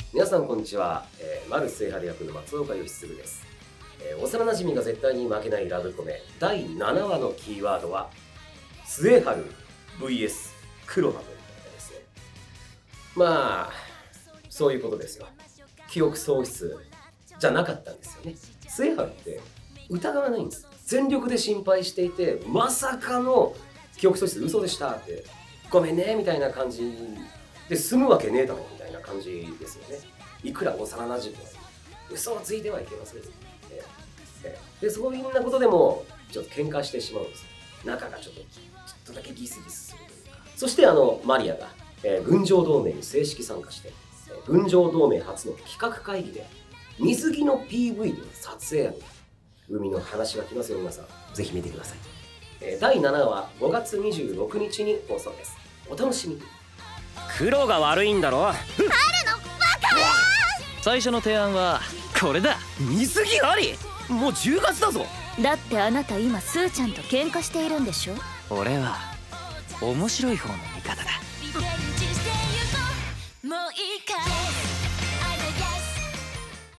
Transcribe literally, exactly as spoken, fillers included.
皆さんこんにちは、えー、マル末春役の松岡義嗣です、えー、幼馴染が絶対に負けないラブコメだいななわのキーワードは末春 ブイエス 黒羽ということですね。まあそういうことですよ。記憶喪失じゃなかったんですよね。末春って疑わないんです。全力で心配していて、まさかの記憶喪失嘘でしたってごめんねみたいな感じで済むわけねえだろみたいな感じですよね。いくら幼馴染とはいえ嘘をついてはいけません、ね、でそういうなことでもちょっと喧嘩してしまうんです。仲がちょっとちょっとだけギスギスするというか。そしてあのマリアが、えー、群青同盟に正式参加して、えー、群青同盟初の企画会議で水着の ピーブイ での撮影案が海の話が来ますよ。皆さんぜひ見てください。えー、だいななわはごがつにじゅうろくにちに放送です。お楽しみに。 黒が悪いんだろ。 春のバカや。 最初の提案はこれだ。水着あり。もうじゅうがつだぞ。 だってあなた今スーちゃんと喧嘩しているんでしょ。 俺は面白い方の味方だ。 もういいかい。